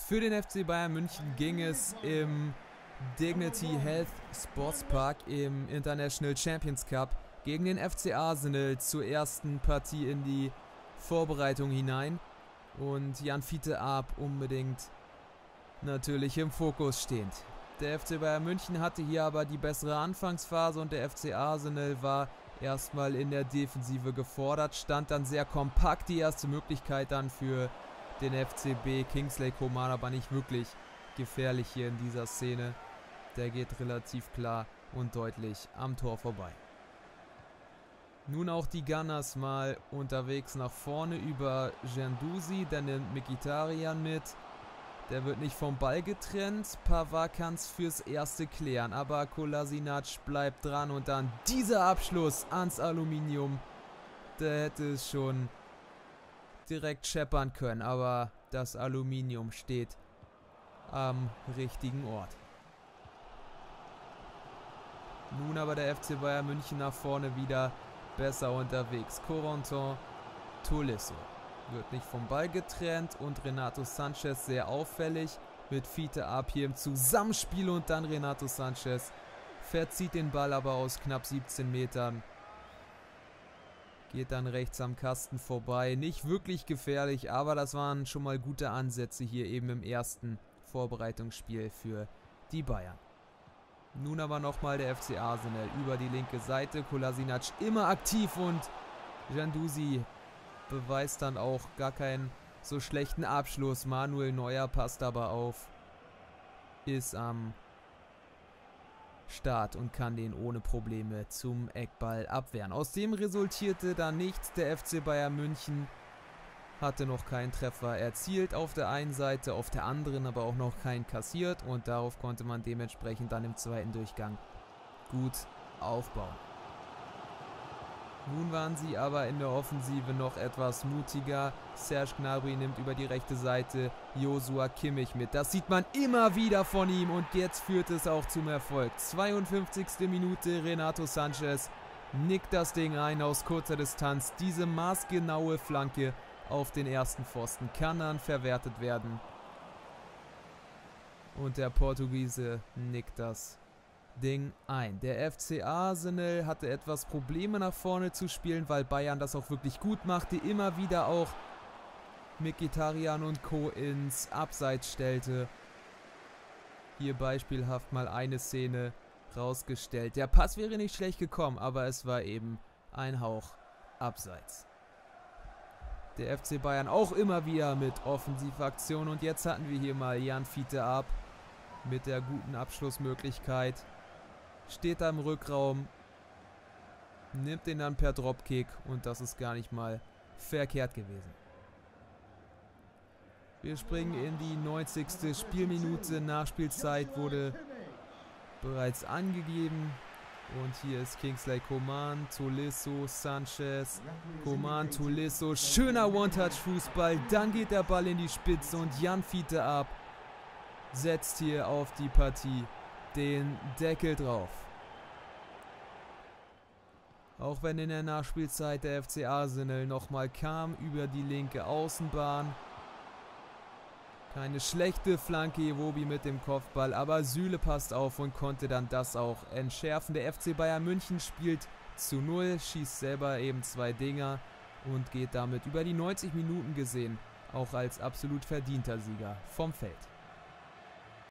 Für den FC Bayern München ging es im Dignity Health Sports Park im International Champions Cup gegen den FC Arsenal zur ersten Partie in die Vorbereitung hinein. Und Jan Fiete Arp unbedingt natürlich im Fokus stehend. Der FC Bayern München hatte hier aber die bessere Anfangsphase und der FC Arsenal war erstmal in der Defensive gefordert, stand dann sehr kompakt. Die erste Möglichkeit dann für den FCB, Kingsley Coman, aber nicht wirklich gefährlich hier in dieser Szene. Der geht relativ klar und deutlich am Tor vorbei. Nun auch die Gunners mal unterwegs nach vorne über Guendouzi, der nimmt Mkhitaryan mit. Der wird nicht vom Ball getrennt. Pavard kann es fürs Erste klären, aber Kolasinac bleibt dran und dann dieser Abschluss ans Aluminium. Der hätte es schon direkt scheppern können, aber das Aluminium steht am richtigen Ort. Nun aber der FC Bayern München nach vorne wieder besser unterwegs. Corentin Tolisso wird nicht vom Ball getrennt und Renato Sanchez sehr auffällig mit Fiete Arp hier im Zusammenspiel und dann Renato Sanchez verzieht den Ball aber aus knapp 17 Metern. Geht dann rechts am Kasten vorbei. Nicht wirklich gefährlich, aber das waren schon mal gute Ansätze hier eben im ersten Vorbereitungsspiel für die Bayern. Nun aber nochmal der FC Arsenal über die linke Seite. Kolasinac immer aktiv und Guendouzi beweist dann auch gar keinen so schlechten Abschluss. Manuel Neuer passt aber auf. Ist am Start und kann den ohne Probleme zum Eckball abwehren. Aus dem resultierte dann nichts. Der FC Bayern München hatte noch keinen Treffer erzielt auf der einen Seite, auf der anderen aber auch noch keinen kassiert und darauf konnte man dementsprechend dann im zweiten Durchgang gut aufbauen. Nun waren sie aber in der Offensive noch etwas mutiger. Serge Gnabry nimmt über die rechte Seite Joshua Kimmich mit. Das sieht man immer wieder von ihm und jetzt führt es auch zum Erfolg. 52. Minute, Renato Sanchez nickt das Ding ein aus kurzer Distanz. Diese maßgenaue Flanke auf den ersten Pfosten kann dann verwertet werden. Und der Portugiese nickt das Ding ein. Der FC Arsenal hatte etwas Probleme nach vorne zu spielen, weil Bayern das auch wirklich gut machte. Immer wieder auch Mkhitaryan und Co. ins Abseits stellte. Hier beispielhaft mal eine Szene rausgestellt. Der Pass wäre nicht schlecht gekommen, aber es war eben ein Hauch Abseits. Der FC Bayern auch immer wieder mit Offensivaktionen und jetzt hatten wir hier mal Jan Fiete Arp mit der guten Abschlussmöglichkeit. Steht da im Rückraum, nimmt den dann per Dropkick und das ist gar nicht mal verkehrt gewesen. Wir springen in die 90. Spielminute. Nachspielzeit wurde bereits angegeben. Und hier ist Kingsley Coman, Tolisso, Sanchez, Coman, Tolisso. Schöner One-Touch-Fußball. Dann geht der Ball in die Spitze und Jan Fiete Arp setzt hier auf die Partie den Deckel drauf. Auch wenn in der Nachspielzeit der FC Arsenal nochmal kam über die linke Außenbahn. Keine schlechte Flanke, Iwobi mit dem Kopfball, aber Süle passt auf und konnte dann das auch entschärfen. Der FC Bayern München spielt zu 0, schießt selber eben 2 Dinger und geht damit über die 90 Minuten gesehen auch als absolut verdienter Sieger vom Feld.